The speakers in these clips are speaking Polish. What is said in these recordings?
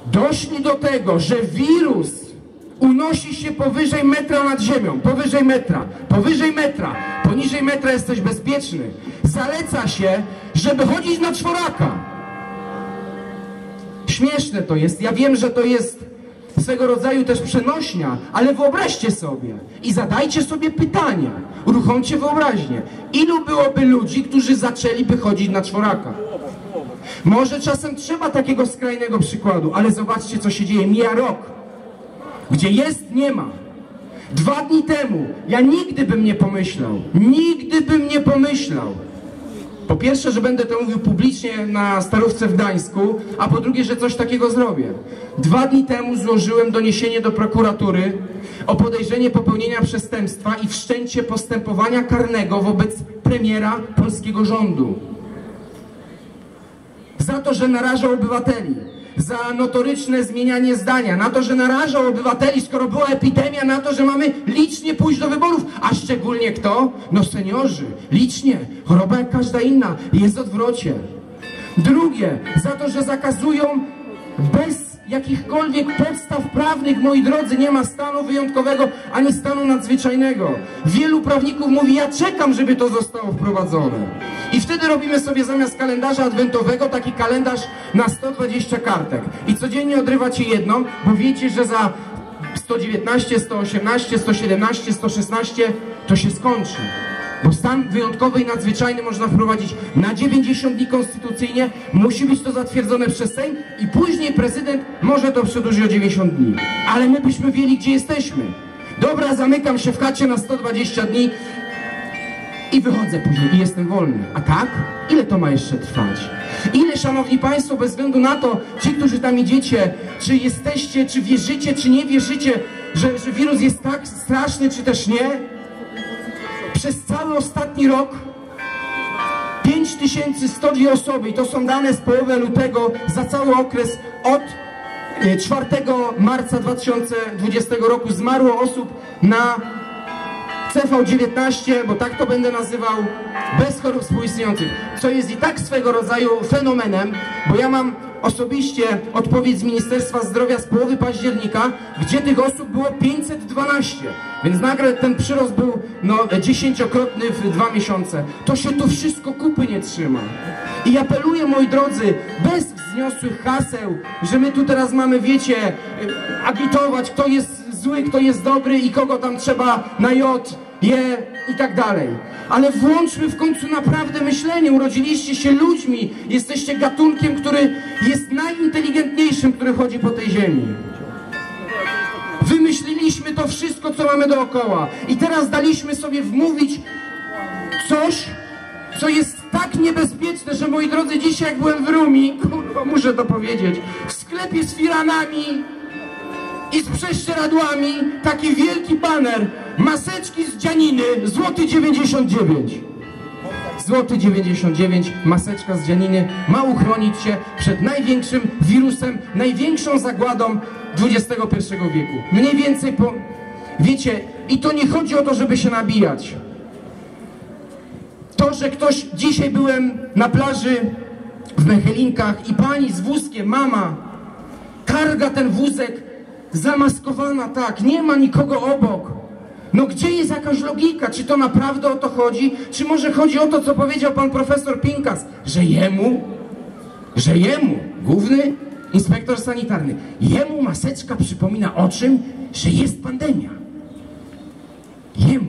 doszli do tego, że wirus unosi się powyżej metra nad ziemią, powyżej metra, poniżej metra jesteś bezpieczny. Zaleca się, żeby chodzić na czworaka. Śmieszne to jest, ja wiem, że to jest swego rodzaju też przenośnia, ale wyobraźcie sobie i zadajcie sobie pytania, uruchomcie wyobraźnię. Ilu byłoby ludzi, którzy zaczęliby chodzić na czworaka? Może czasem trzeba takiego skrajnego przykładu, ale zobaczcie, co się dzieje. Mija rok. Gdzie jest, nie ma. 2 dni temu ja nigdy bym nie pomyślał, po pierwsze, że będę to mówił publicznie na Starówce w Gdańsku, a po drugie, że coś takiego zrobię. 2 dni temu złożyłem doniesienie do prokuratury o podejrzenie popełnienia przestępstwa i wszczęcie postępowania karnego wobec premiera polskiego rządu. Za to, że narażał obywateli, za notoryczne zmienianie zdania, na to, że narażał obywateli, skoro była epidemia, na to, że mamy licznie pójść do wyborów, a szczególnie kto? No seniorzy, licznie, choroba jak każda inna, jest w odwrocie. Drugie, za to, że zakazują bez jakichkolwiek podstaw prawnych, moi drodzy, nie ma stanu wyjątkowego ani stanu nadzwyczajnego. Wielu prawników mówi, ja czekam, żeby to zostało wprowadzone. I wtedy robimy sobie zamiast kalendarza adwentowego taki kalendarz na 120 kartek. I codziennie odrywacie jedną, bo wiecie, że za 119, 118, 117, 116 to się skończy. Bo stan wyjątkowy i nadzwyczajny można wprowadzić na 90 dni konstytucyjnie, musi być to zatwierdzone przez Sejm i później prezydent może to przedłużyć o 90 dni. Ale my byśmy wiedzieli, gdzie jesteśmy. Dobra, zamykam się w chacie na 120 dni i wychodzę później i jestem wolny. A tak? Ile to ma jeszcze trwać? Ile, szanowni państwo, bez względu na to, ci, którzy tam idziecie, czy jesteście, czy wierzycie, czy nie wierzycie, że wirus jest tak straszny, czy też nie? Przez cały ostatni rok 5102 osoby, i to są dane z połowy lutego, za cały okres od 4 marca 2020 roku zmarło osób na CV-19, bo tak to będę nazywał, bez chorób współistniejących, co jest i tak swego rodzaju fenomenem, bo ja mam osobiście odpowiedź z Ministerstwa Zdrowia z połowy października, gdzie tych osób było 512, więc nagle ten przyrost był dziesięciokrotny w 2 miesiące. To się tu wszystko kupy nie trzyma. I apeluję, moi drodzy, bez wzniosłych haseł, że my tu teraz mamy, wiecie, agitować, kto jest zły, kto jest dobry i kogo tam trzeba na J, je i tak dalej. Ale włączmy w końcu naprawdę myślenie. Urodziliście się ludźmi, jesteście gatunkiem, który jest najinteligentniejszym, który chodzi po tej ziemi. Wymyśliliśmy to wszystko, co mamy dookoła i teraz daliśmy sobie wmówić coś, co jest tak niebezpieczne, że, moi drodzy, dzisiaj jak byłem w Rumi, kurwa, muszę to powiedzieć, w sklepie z firanami i z prześcieradłami, taki wielki baner, maseczki z dzianiny, złoty 99. Złoty 99, maseczka z dzianiny ma uchronić cię przed największym wirusem, największą zagładą XXI wieku. Mniej więcej wiecie, i to nie chodzi o to, żeby się nabijać. To, że ktoś, dzisiaj byłem na plaży w Mechelinkach i pani z wózkiem, mama, targa ten wózek, zamaskowana, tak, nie ma nikogo obok. No gdzie jest jakaś logika? Czy to naprawdę o to chodzi? Czy może chodzi o to, co powiedział pan profesor Pinkas, że jemu, główny inspektor sanitarny, jemu maseczka przypomina o czym? Że jest pandemia. Jemu.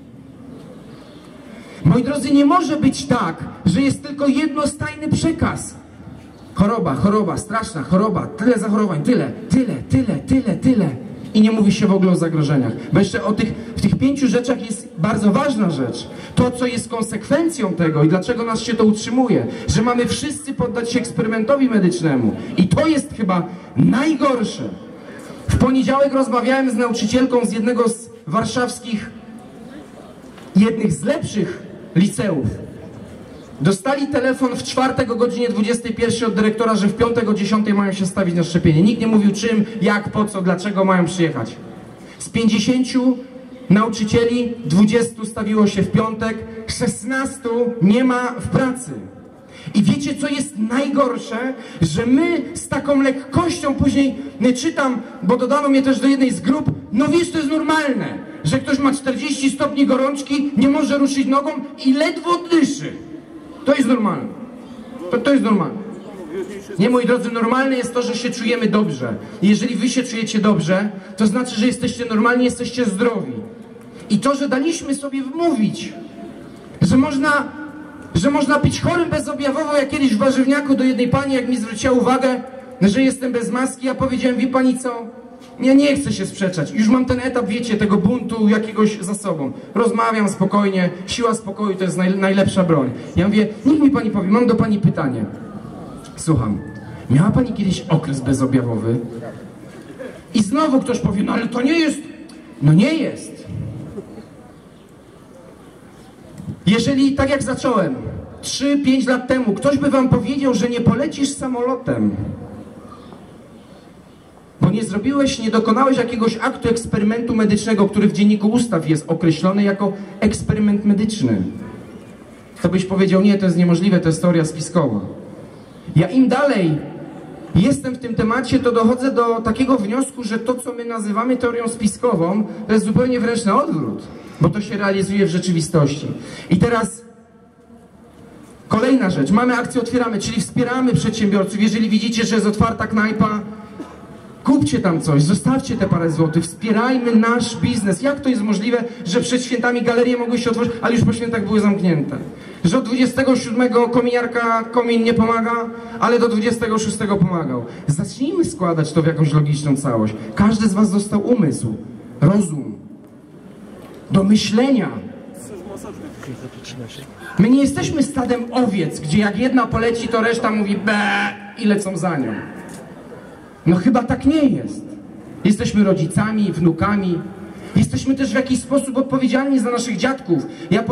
Moi drodzy, nie może być tak, że jest tylko jednostajny przekaz. Choroba, straszna choroba, tyle zachorowań, tyle. I nie mówi się w ogóle o zagrożeniach. Bo jeszcze w tych 5 rzeczach jest bardzo ważna rzecz. To, co jest konsekwencją tego i dlaczego nas się to utrzymuje, że mamy wszyscy poddać się eksperymentowi medycznemu. I to jest chyba najgorsze. W poniedziałek rozmawiałem z nauczycielką z jednego z warszawskich, jednych z lepszych liceów. Dostali telefon w czwartek o godzinie 21 od dyrektora, że w piątek o 10 mają się stawić na szczepienie. Nikt nie mówił czym, jak, po co, dlaczego mają przyjechać. Z 50 nauczycieli 20 stawiło się w piątek, 16 nie ma w pracy. I wiecie, co jest najgorsze? Że my z taką lekkością później czytam, bo dodano mnie też do jednej z grup, no wiesz, to jest normalne, że ktoś ma 40 stopni gorączki, nie może ruszyć nogą i ledwo dyszy. To jest normalne. To jest normalne. Nie, moi drodzy, normalne jest to, że się czujemy dobrze. I jeżeli wy się czujecie dobrze, to znaczy, że jesteście normalni, jesteście zdrowi. I to, że daliśmy sobie wmówić, że można być chorym bezobjawowo, jak kiedyś w warzywniaku do jednej pani, jak mi zwróciła uwagę, że jestem bez maski, ja powiedziałem, wie pani co, ja nie chcę się sprzeczać, już mam ten etap, wiecie, tego buntu jakiegoś za sobą. Rozmawiam spokojnie, siła spokoju to jest najlepsza broń. Ja mówię, niech mi pani powie, mam do pani pytanie. Słucham, miała pani kiedyś okres bezobjawowy? I znowu ktoś powie, no ale to nie jest. No nie jest. Jeżeli, tak jak zacząłem, 3-5 lat temu, ktoś by wam powiedział, że nie polecisz samolotem, bo nie dokonałeś jakiegoś aktu eksperymentu medycznego, który w Dzienniku Ustaw jest określony jako eksperyment medyczny, to byś powiedział, nie, to jest niemożliwe, to jest teoria spiskowa. Ja im dalej jestem w tym temacie, to dochodzę do takiego wniosku, że to, co my nazywamy teorią spiskową, to jest zupełnie wręcz na odwrót, bo to się realizuje w rzeczywistości. I teraz kolejna rzecz. Mamy akcję Otwieramy, czyli wspieramy przedsiębiorców. Jeżeli widzicie, że jest otwarta knajpa, kupcie tam coś, zostawcie te parę złotych, wspierajmy nasz biznes. Jak to jest możliwe, że przed świętami galerie mogły się otworzyć, ale już po świętach były zamknięte? Że od 27 kominiarka komin nie pomaga, ale do 26 pomagał. Zacznijmy składać to w jakąś logiczną całość. Każdy z was dostał umysł, rozum, do myślenia. My nie jesteśmy stadem owiec, gdzie jak jedna poleci, to reszta mówi be i lecą za nią. No chyba tak nie jest. Jesteśmy rodzicami, wnukami. Jesteśmy też w jakiś sposób odpowiedzialni za naszych dziadków. Ja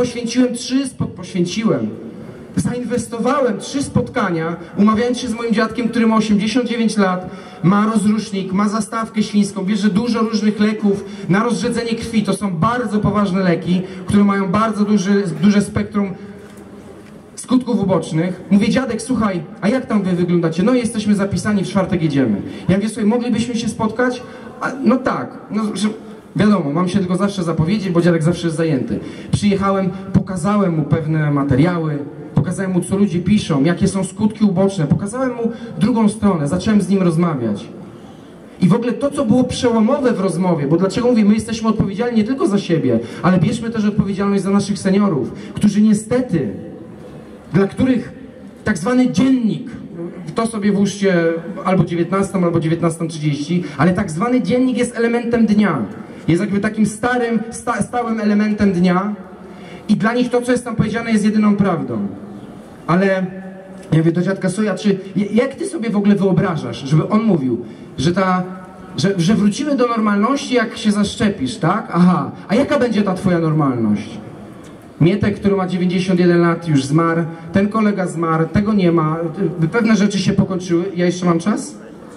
zainwestowałem 3 spotkania, umawiając się z moim dziadkiem, który ma 89 lat, ma rozrusznik, ma zastawkę świńską, bierze dużo różnych leków na rozrzedzenie krwi. To są bardzo poważne leki, które mają bardzo duże spektrum skutków ubocznych. Mówię, dziadek, słuchaj, a jak tam wy wyglądacie? No jesteśmy zapisani, w czwartek jedziemy. Ja mówię, słuchaj, moglibyśmy się spotkać? No tak, no, wiadomo, mam się tylko zawsze zapowiedzieć, bo dziadek zawsze jest zajęty. Przyjechałem, pokazałem mu pewne materiały, pokazałem mu, co ludzie piszą, jakie są skutki uboczne, pokazałem mu drugą stronę, zacząłem z nim rozmawiać. I w ogóle to, co było przełomowe w rozmowie, bo dlaczego mówię, my jesteśmy odpowiedzialni nie tylko za siebie, ale bierzmy też odpowiedzialność za naszych seniorów, którzy niestety, dla których tak zwany dziennik, to sobie włóżcie albo 19, albo 19:30, ale tak zwany dziennik jest elementem dnia. Jest jakby takim stałym elementem dnia i dla nich to, co jest tam powiedziane, jest jedyną prawdą. Ale ja mówię do dziadka Soja, jak ty sobie w ogóle wyobrażasz, żeby on mówił, że wrócimy do normalności, jak się zaszczepisz, tak? Aha, a jaka będzie ta twoja normalność? Mietek, który ma 91 lat, już zmarł, ten kolega zmarł, tego nie ma, pewne rzeczy się pokończyły. Ja jeszcze mam czas?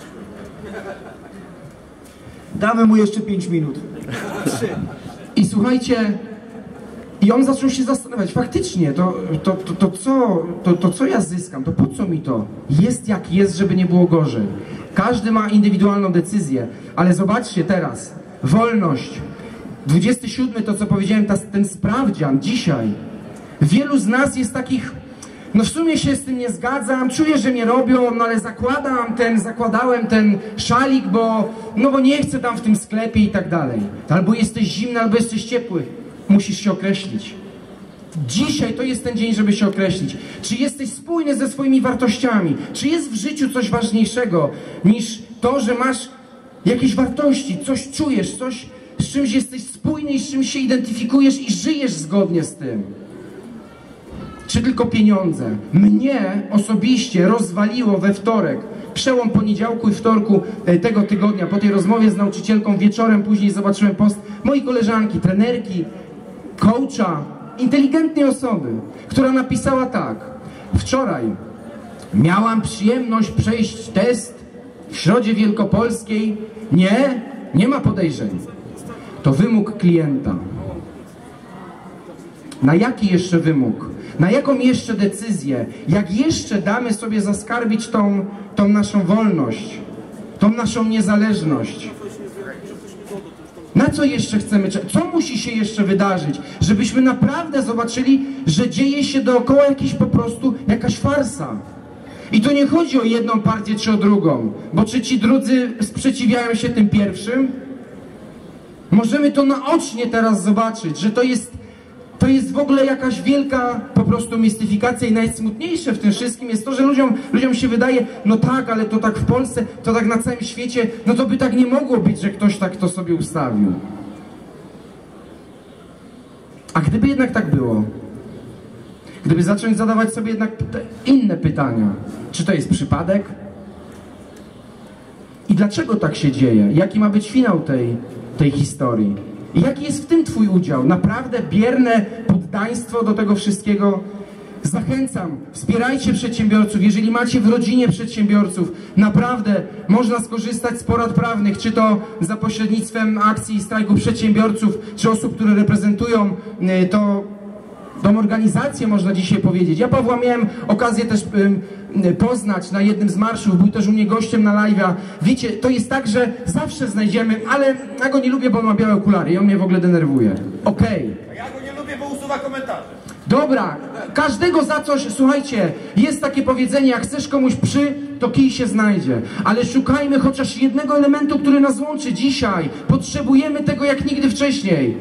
Damy mu jeszcze 5 minut. I słuchajcie, i on zaczął się zastanawiać, faktycznie, to co ja zyskam, to po co mi to? Jest jak jest, żeby nie było gorzej. Każdy ma indywidualną decyzję, ale zobaczcie teraz, wolność. 27, to co powiedziałem, ten sprawdzian dzisiaj. Wielu z nas jest takich, no w sumie się z tym nie zgadzam, czuję, że mnie robią, no ale zakładałem ten szalik, bo nie chcę tam w tym sklepie i tak dalej. Albo jesteś zimny, albo jesteś ciepły. Musisz się określić. Dzisiaj to jest ten dzień, żeby się określić. Czy jesteś spójny ze swoimi wartościami? Czy jest w życiu coś ważniejszego niż to, że masz jakieś wartości, coś czujesz, coś, z czymś jesteś spójny i z czymś się identyfikujesz i żyjesz zgodnie z tym? Czy tylko pieniądze? Mnie osobiście rozwaliło we wtorek, przełom poniedziałku i wtorku tego tygodnia, po tej rozmowie z nauczycielką wieczorem, później zobaczyłem post mojej koleżanki, trenerki, coacha, inteligentnej osoby, która napisała tak: wczoraj miałam przyjemność przejść test w Środzie Wielkopolskiej. Nie ma podejrzeń. To wymóg klienta. Na jaki jeszcze wymóg? Na jaką jeszcze decyzję? Jak jeszcze damy sobie zaskarbić tą naszą wolność? Tą naszą niezależność? Na co jeszcze chcemy? Co musi się jeszcze wydarzyć? Żebyśmy naprawdę zobaczyli, że dzieje się dookoła po prostu jakaś farsa. I to nie chodzi o jedną partię czy o drugą, bo czy ci drudzy sprzeciwiają się tym pierwszym? Możemy to naocznie teraz zobaczyć, że to jest w ogóle jakaś wielka po prostu mistyfikacja i najsmutniejsze w tym wszystkim jest to, że ludziom się wydaje, no tak, ale to tak w Polsce, to tak na całym świecie, no to by tak nie mogło być, że ktoś tak to sobie ustawił. A gdyby jednak tak było? Gdyby zacząć zadawać sobie jednak inne pytania. Czy to jest przypadek? I dlaczego tak się dzieje? Jaki ma być finał tej historii? I jaki jest w tym twój udział? Naprawdę bierne poddaństwo do tego wszystkiego? Zachęcam, wspierajcie przedsiębiorców. Jeżeli macie w rodzinie przedsiębiorców, naprawdę można skorzystać z porad prawnych, czy to za pośrednictwem akcji i strajku przedsiębiorców, czy osób, które reprezentują tą organizację, można dzisiaj powiedzieć. Ja Pawła miałem okazję też poznać na jednym z marszów, był też u mnie gościem na live'a. Wiecie, to jest tak, że zawsze znajdziemy, ale ja go nie lubię, bo on ma białe okulary i on mnie w ogóle denerwuje. Okej. A ja go nie lubię, bo usuwa komentarze. Dobra, każdego za coś, słuchajcie, jest takie powiedzenie, jak chcesz komuś to kij się znajdzie. Ale szukajmy chociaż jednego elementu, który nas łączy dzisiaj. Potrzebujemy tego jak nigdy wcześniej.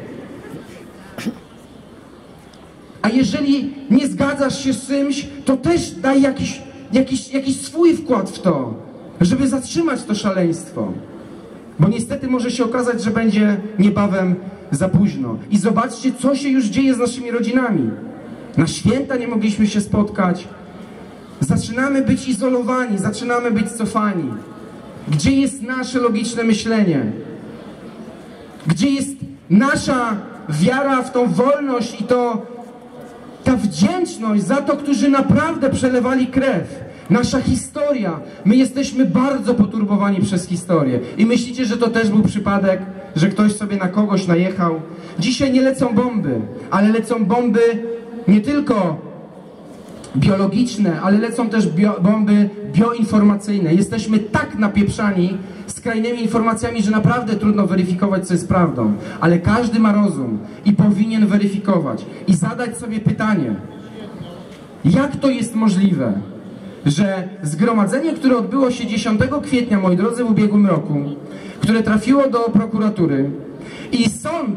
A jeżeli nie zgadzasz się z czymś, to też daj jakiś swój wkład w to, żeby zatrzymać to szaleństwo. Bo niestety może się okazać, że będzie niebawem za późno. I zobaczcie, co się już dzieje z naszymi rodzinami. Na święta nie mogliśmy się spotkać. Zaczynamy być izolowani, zaczynamy być cofani. Gdzie jest nasze logiczne myślenie? Gdzie jest nasza wiara w tą wolność i ta wdzięczność za to, którzy naprawdę przelewali krew? Nasza historia. My jesteśmy bardzo poturbowani przez historię. I myślicie, że to też był przypadek, że ktoś sobie na kogoś najechał? Dzisiaj nie lecą bomby, ale lecą bomby nie tylko biologiczne, ale lecą też bomby bioinformacyjne. Jesteśmy tak napieprzani skrajnymi informacjami, że naprawdę trudno weryfikować, co jest prawdą. Ale każdy ma rozum i powinien weryfikować i zadać sobie pytanie, jak to jest możliwe, że zgromadzenie, które odbyło się 10 kwietnia, moi drodzy, w ubiegłym roku, które trafiło do prokuratury i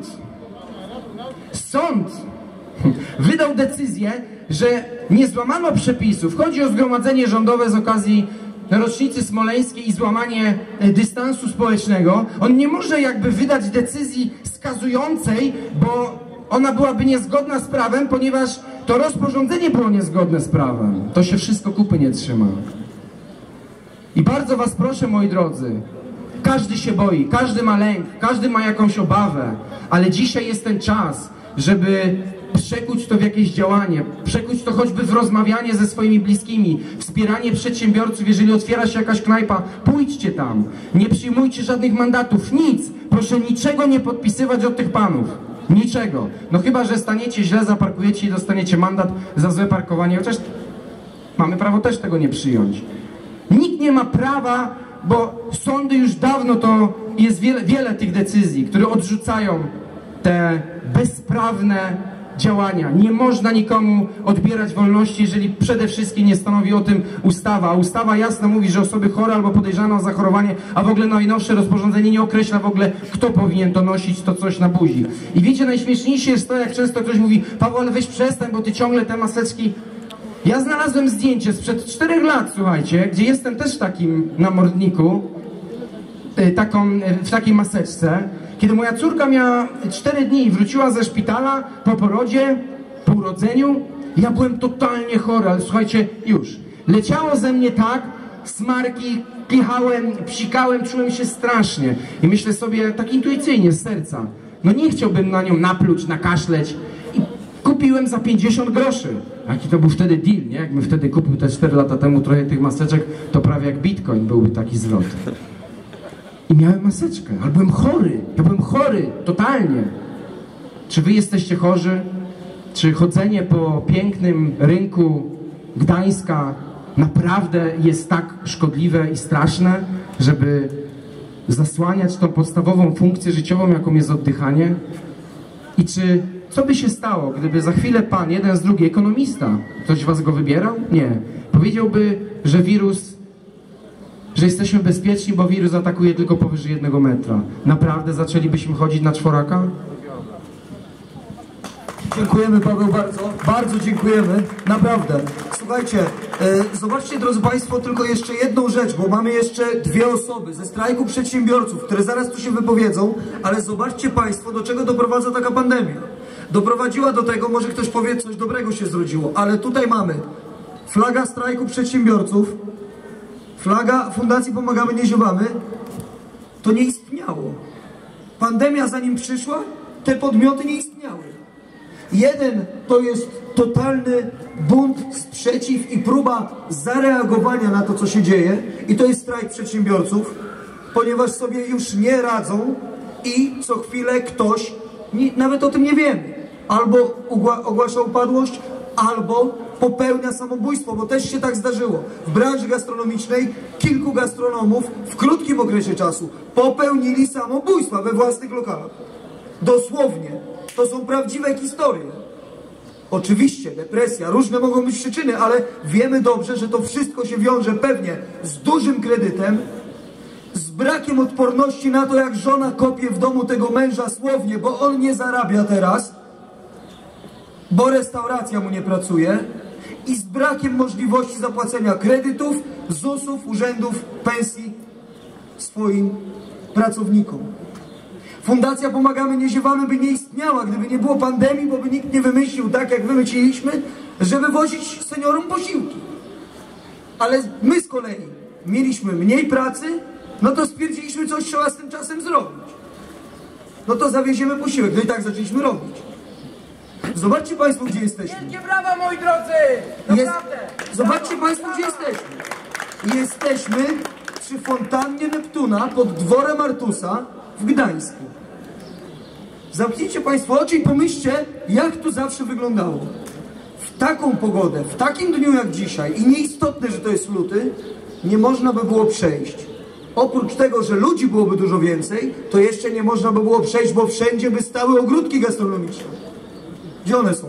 sąd wydał decyzję, że nie złamano przepisów. Chodzi o zgromadzenie rządowe z okazji rocznicy smoleńskiej i złamanie dystansu społecznego. On nie może jakby wydać decyzji skazującej, bo ona byłaby niezgodna z prawem, ponieważ to rozporządzenie było niezgodne z prawem. To się wszystko kupy nie trzyma. I bardzo was proszę, moi drodzy, każdy się boi, każdy ma lęk, każdy ma jakąś obawę, ale dzisiaj jest ten czas, żeby przekuć to w jakieś działanie, przekuć to choćby w rozmawianie ze swoimi bliskimi, wspieranie przedsiębiorców. Jeżeli otwiera się jakaś knajpa, pójdźcie tam, nie przyjmujcie żadnych mandatów, nic, proszę niczego nie podpisywać od tych panów, niczego, no chyba, że staniecie źle, zaparkujecie i dostaniecie mandat za złe parkowanie, chociaż mamy prawo też tego nie przyjąć. Nikt nie ma prawa, bo sądy już dawno, to jest wiele tych decyzji, które odrzucają te bezprawne działania. Nie można nikomu odbierać wolności, jeżeli przede wszystkim nie stanowi o tym ustawa. A ustawa jasno mówi, że osoby chore albo podejrzane o zachorowanie, a w ogóle najnowsze rozporządzenie nie określa w ogóle, kto powinien to nosić, to coś na buzi. I wiecie, najśmieszniejsze jest to, jak często ktoś mówi: Paweł, ale weź przestań, bo ty ciągle te maseczki... Ja znalazłem zdjęcie sprzed 4 lat, słuchajcie, gdzie jestem też w takim namordniku, w takiej maseczce, kiedy moja córka miała 4 dni i wróciła ze szpitala po porodzie, po urodzeniu. Ja byłem totalnie chory, ale słuchajcie, już. Leciało ze mnie tak, smarki, kichałem, psikałem, czułem się strasznie. I myślę sobie tak intuicyjnie, z serca, no nie chciałbym na nią napluć, nakaszleć. I kupiłem za 50 groszy. Jaki to był wtedy deal, nie? Jakbym wtedy kupił te 4 lata temu trochę tych maseczek, to prawie jak bitcoin byłby taki zwrot. I miałem maseczkę, ale byłem chory. Ja byłem chory, totalnie. Czy wy jesteście chorzy? czy chodzenie po pięknym rynku Gdańska naprawdę jest tak szkodliwe i straszne, żeby zasłaniać tą podstawową funkcję życiową, jaką jest oddychanie? I co by się stało, gdyby za chwilę pan, jeden z drugi, ekonomista, ktoś was go wybierał? Nie. Powiedziałby, że jesteśmy bezpieczni, bo wirus atakuje tylko powyżej 1 metra. Naprawdę zaczęlibyśmy chodzić na czworaka? Dziękujemy, Paweł, bardzo. Bardzo dziękujemy. Naprawdę. Słuchajcie, zobaczcie, drodzy Państwo, tylko jeszcze jedną rzecz, bo mamy jeszcze 2 osoby ze strajku przedsiębiorców, które zaraz tu się wypowiedzą, ale zobaczcie Państwo, do czego doprowadza taka pandemia. Doprowadziła do tego, może ktoś powie, coś dobrego się zrodziło, ale tutaj mamy flaga strajku przedsiębiorców, flaga Fundacji Pomagamy Nie Ziewamy. To nie istniało. Pandemia zanim przyszła, te podmioty nie istniały. Jeden to jest totalny bunt, sprzeciw i próba zareagowania na to, co się dzieje, i to jest strajk przedsiębiorców, ponieważ sobie już nie radzą i co chwilę ktoś, nawet o tym nie wiemy, albo ogłasza upadłość, albo popełnia samobójstwo, bo też się tak zdarzyło. W branży gastronomicznej kilku gastronomów w krótkim okresie czasu popełnili samobójstwa we własnych lokalach. Dosłownie. To są prawdziwe historie. Oczywiście, depresja, różne mogą być przyczyny, ale wiemy dobrze, że to wszystko się wiąże pewnie z dużym kredytem, z brakiem odporności na to, jak żona kopie w domu tego męża słownie, bo on nie zarabia teraz, bo restauracja mu nie pracuje, i z brakiem możliwości zapłacenia kredytów, ZUS-ów, urzędów, pensji swoim pracownikom. Fundacja Pomagamy Nie Ziewamy by nie istniała, gdyby nie było pandemii, bo by nikt nie wymyślił, tak jak wymyśliliśmy, żeby wozić seniorom posiłki. Ale my z kolei mieliśmy mniej pracy, no to stwierdziliśmy, coś trzeba z tym czasem zrobić. No to zawieziemy posiłek, no i tak zaczęliśmy robić. Zobaczcie Państwo, gdzie jesteśmy. Wielkie brawa, moi drodzy! Naprawdę! Zobaczcie Państwo, gdzie jesteśmy. Jesteśmy przy fontannie Neptuna pod dworem Artusa w Gdańsku. Zamknijcie Państwo oczy i pomyślcie, jak tu zawsze wyglądało. W taką pogodę, w takim dniu jak dzisiaj, i nieistotne, że to jest luty, nie można by było przejść. Oprócz tego, że ludzi byłoby dużo więcej, to jeszcze nie można by było przejść, bo wszędzie by stały ogródki gastronomiczne. Gdzie one są?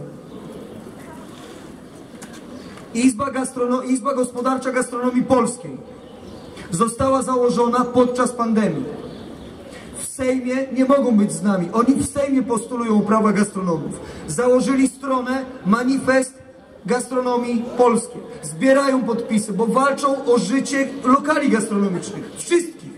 Izba Gospodarcza Gastronomii Polskiej została założona podczas pandemii. W Sejmie nie mogą być z nami. Oni w Sejmie postulują prawa gastronomów. Założyli stronę Manifest Gastronomii Polskiej. Zbierają podpisy, bo walczą o życie lokali gastronomicznych. Wszystkich.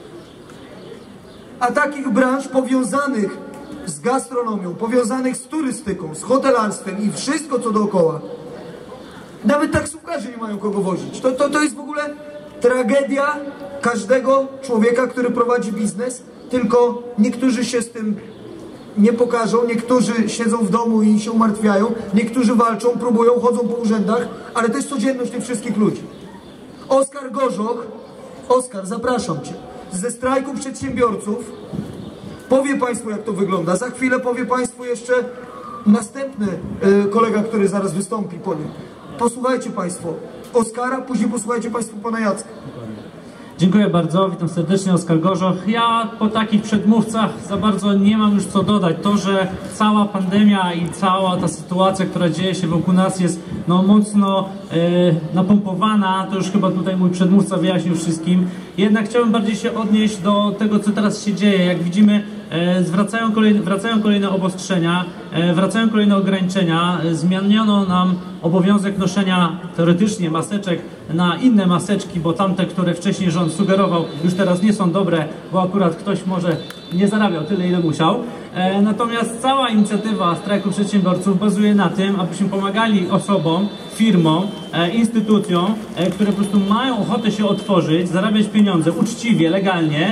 A takich branż powiązanych z gastronomią, powiązanych z turystyką, z hotelarstwem i wszystko co dookoła, nawet taksówkarze nie mają kogo wozić. To jest w ogóle tragedia każdego człowieka, który prowadzi biznes, tylko niektórzy się z tym nie pokażą, niektórzy siedzą w domu i się umartwiają, niektórzy walczą, próbują, chodzą po urzędach, ale to jest codzienność tych wszystkich ludzi. Oskar Gorzoch, Oskar, zapraszam Cię, ze strajku przedsiębiorców powie Państwu, jak to wygląda. Za chwilę powie Państwu jeszcze następny kolega, który zaraz wystąpi po nim. Posłuchajcie Państwo Oskara, później posłuchajcie Państwo pana Jacka. Dziękuję bardzo, witam serdecznie, Oskar Gorzoch. Ja po takich przedmówcach za bardzo nie mam już co dodać. To, że cała pandemia i cała ta sytuacja, która dzieje się wokół nas, jest mocno napompowana, to już chyba tutaj mój przedmówca wyjaśnił wszystkim. Jednak chciałbym bardziej się odnieść do tego, co teraz się dzieje. Jak widzimy, wracają kolejne obostrzenia, wracają kolejne ograniczenia. Zmieniono nam obowiązek noszenia teoretycznie maseczek na inne maseczki, bo tamte, które wcześniej rząd sugerował, już teraz nie są dobre, bo akurat ktoś może nie zarabiał tyle, ile musiał. Natomiast cała inicjatywa strajku przedsiębiorców bazuje na tym, abyśmy pomagali osobom, firmom, instytucjom, które po prostu mają ochotę się otworzyć, zarabiać pieniądze uczciwie, legalnie,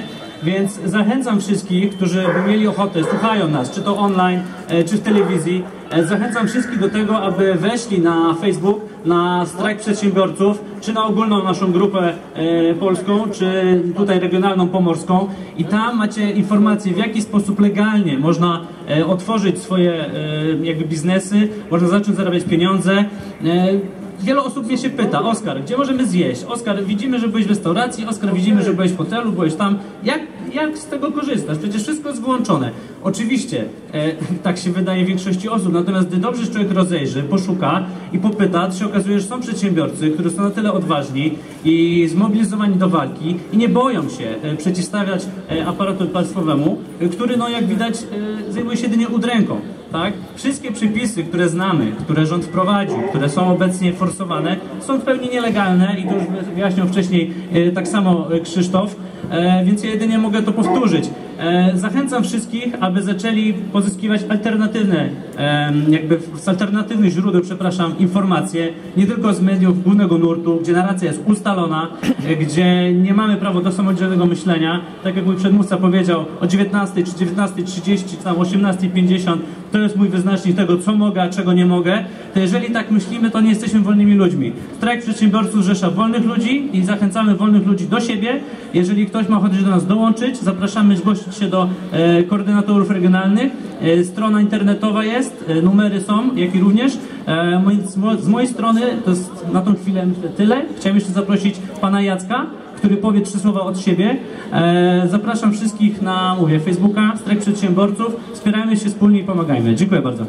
Więc zachęcam wszystkich, którzy by mieli ochotę, słuchają nas, czy to online, czy w telewizji, zachęcam wszystkich do tego, aby weszli na Facebook, na Strajk Przedsiębiorców, czy na ogólną naszą grupę polską, czy tutaj regionalną pomorską i tam macie informacje, w jaki sposób legalnie można otworzyć swoje jakby biznesy, można zacząć zarabiać pieniądze. Wiele osób mnie się pyta: Oskar, gdzie możemy zjeść? Oskar, widzimy, że byłeś w restauracji, Oskar, widzimy, że byłeś w hotelu, byłeś tam. Jak z tego korzystasz? Przecież wszystko jest wyłączone. Oczywiście, tak się wydaje większości osób, natomiast gdy dobrze człowiek rozejrzy, poszuka i popyta, to się okazuje, że są przedsiębiorcy, którzy są na tyle odważni i zmobilizowani do walki i nie boją się przeciwstawiać aparatu państwowemu, który, no jak widać, zajmuje się jedynie udręką. Tak? Wszystkie przepisy, które znamy, które rząd wprowadził, które są obecnie forsowane, są w pełni nielegalne i to już wyjaśniał wcześniej tak samo Krzysztof, więc ja jedynie mogę to powtórzyć. Zachęcam wszystkich, aby zaczęli pozyskiwać alternatywne, z alternatywnych źródeł, informacje, nie tylko z mediów głównego nurtu, gdzie narracja jest ustalona, gdzie nie mamy prawa do samodzielnego myślenia. Tak jak mój przedmówca powiedział, o 19 czy 19:30, czy tam 18:50, to jest mój wyznacznik tego, co mogę, a czego nie mogę. To jeżeli tak myślimy, to nie jesteśmy wolnymi ludźmi. Strajk Przedsiębiorców zrzesza wolnych ludzi i zachęcamy wolnych ludzi do siebie. Jeżeli ktoś ma ochotę do nas dołączyć, zapraszamy zgłosić się do koordynatorów regionalnych. Strona internetowa jest, numery są, jak i również. Z mojej strony to jest na tą chwilę tyle. Chciałem jeszcze zaprosić pana Jacka, który powie 3 słowa od siebie. Zapraszam wszystkich na, Facebooka, Strajk Przedsiębiorców. Wspierajmy się wspólnie i pomagajmy. Dziękuję bardzo.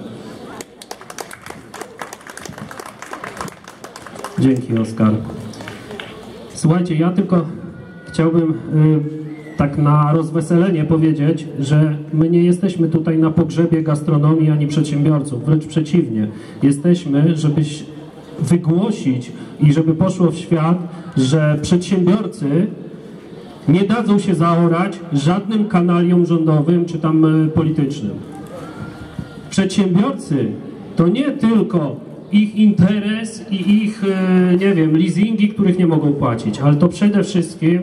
Dzięki, Oskar. Słuchajcie, ja tylko chciałbym tak na rozweselenie powiedzieć, że my nie jesteśmy tutaj na pogrzebie gastronomii ani przedsiębiorców, wręcz przeciwnie. Jesteśmy, żeby wygłosić i żeby poszło w świat, że przedsiębiorcy nie dadzą się zaorać żadnym kanaliom rządowym czy tam politycznym. Przedsiębiorcy to nie tylko ich interes i ich, nie wiem, leasingi, których nie mogą płacić, ale to przede wszystkim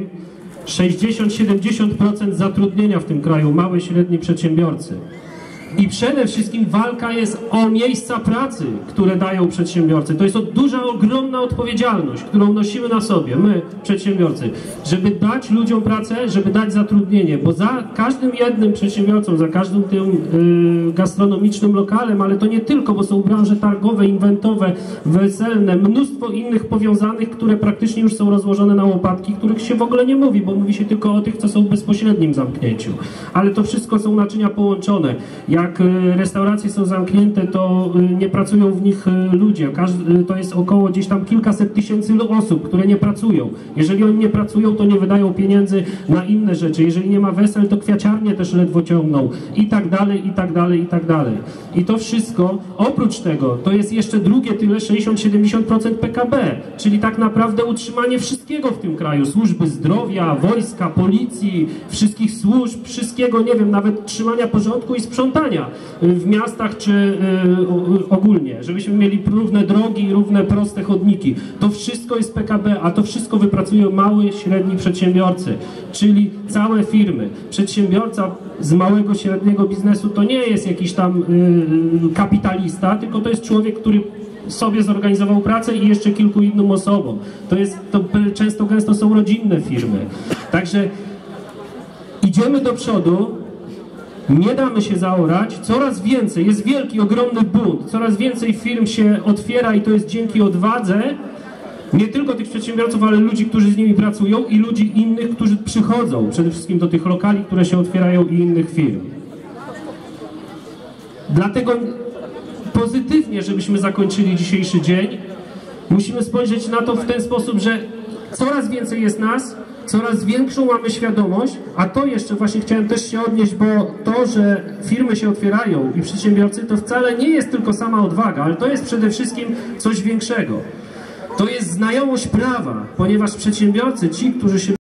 60-70% zatrudnienia w tym kraju, małe i średni przedsiębiorcy. I przede wszystkim walka jest o miejsca pracy, które dają przedsiębiorcy. To jest duża, ogromna odpowiedzialność, którą nosimy na sobie, my, przedsiębiorcy, żeby dać ludziom pracę, żeby dać zatrudnienie, bo za każdym jednym przedsiębiorcą, za każdym tym gastronomicznym lokalem, ale to nie tylko, bo są branże targowe, inwentowe, weselne, mnóstwo innych powiązanych, które praktycznie już są rozłożone na łopatki, których się w ogóle nie mówi, bo mówi się tylko o tych, co są w bezpośrednim zamknięciu. Ale to wszystko są naczynia połączone. Jak restauracje są zamknięte, to nie pracują w nich ludzie. To jest około gdzieś tam kilkaset tysięcy osób, które nie pracują. Jeżeli oni nie pracują, to nie wydają pieniędzy na inne rzeczy. Jeżeli nie ma wesel, to kwiaciarnie też ledwo ciągną. I tak dalej, i tak dalej, i tak dalej. I to wszystko, oprócz tego, to jest jeszcze drugie tyle, 60-70% PKB. Czyli tak naprawdę utrzymanie wszystkiego w tym kraju. Służby zdrowia, wojska, policji, wszystkich służb, wszystkiego, nie wiem, nawet trzymania porządku i sprzątania w miastach czy ogólnie, żebyśmy mieli równe drogi, równe proste chodniki. To wszystko jest PKB, a to wszystko wypracują mały, średni przedsiębiorcy, czyli całe firmy. Przedsiębiorca z małego, średniego biznesu to nie jest jakiś tam kapitalista, tylko to jest człowiek, który sobie zorganizował pracę i jeszcze kilku innym osobom. To często, gęsto są rodzinne firmy. Także idziemy do przodu. Nie damy się zaorać, coraz więcej, jest wielki, ogromny bunt, coraz więcej firm się otwiera i to jest dzięki odwadze nie tylko tych przedsiębiorców, ale ludzi, którzy z nimi pracują i ludzi innych, którzy przychodzą przede wszystkim do tych lokali, które się otwierają i innych firm. Dlatego pozytywnie, żebyśmy zakończyli dzisiejszy dzień, musimy spojrzeć na to w ten sposób, że coraz więcej jest nas, coraz większą mamy świadomość, a to jeszcze właśnie chciałem też się odnieść, bo to, że firmy się otwierają i przedsiębiorcy, to wcale nie jest tylko sama odwaga, ale to jest przede wszystkim coś większego. To jest znajomość prawa, ponieważ przedsiębiorcy, ci, którzy się